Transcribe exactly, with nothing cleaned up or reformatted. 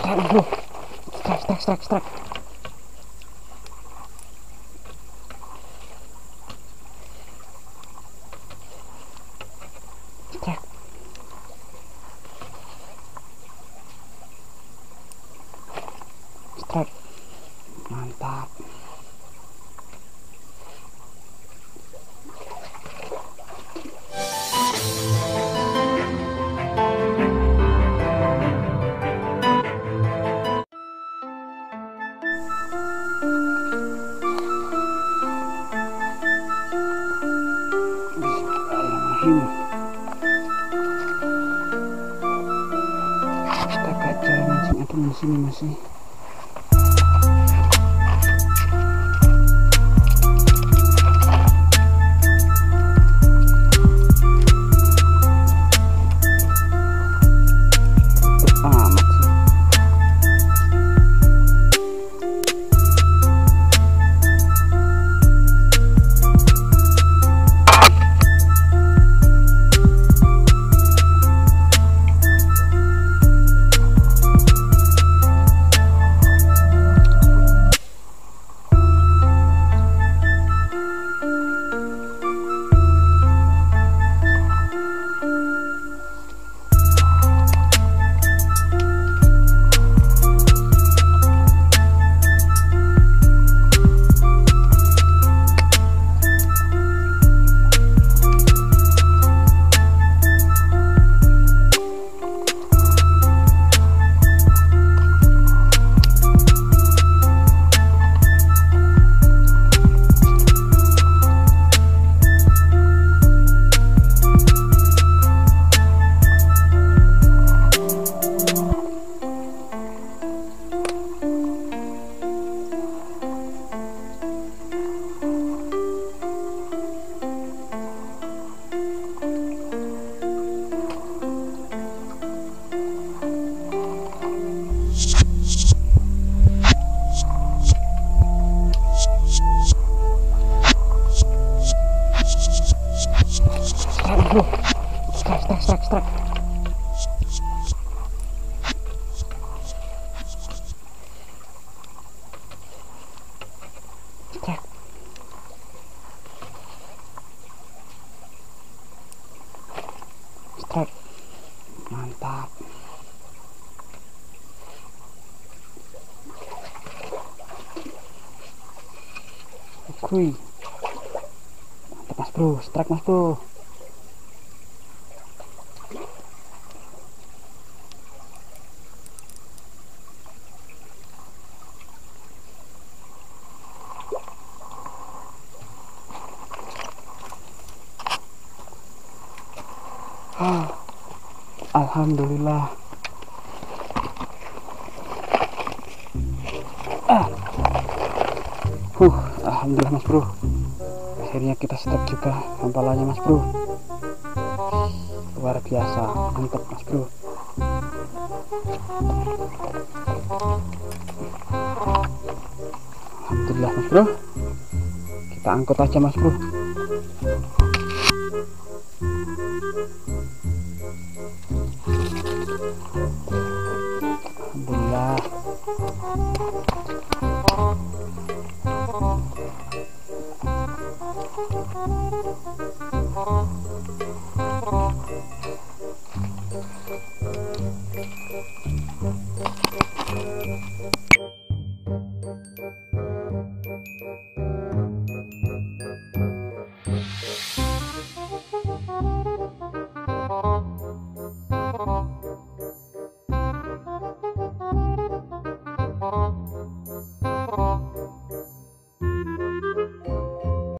Strike bro, strike strike strike strike. Strike. Strike. Mantap. Kita kaca mancing atau di sini masih. Bro, strike, strike, strike, strike. Strike. Strike. Mantap. Oke. Mantap mas bro, strike mas bro. Ah, alhamdulillah. Ah. Huh, alhamdulillah mas bro. Akhirnya kita strike juga hampalannya mas bro. Luar biasa, mantap mas bro. Alhamdulillah mas bro. Kita angkut aja mas bro. Alhamdulillah.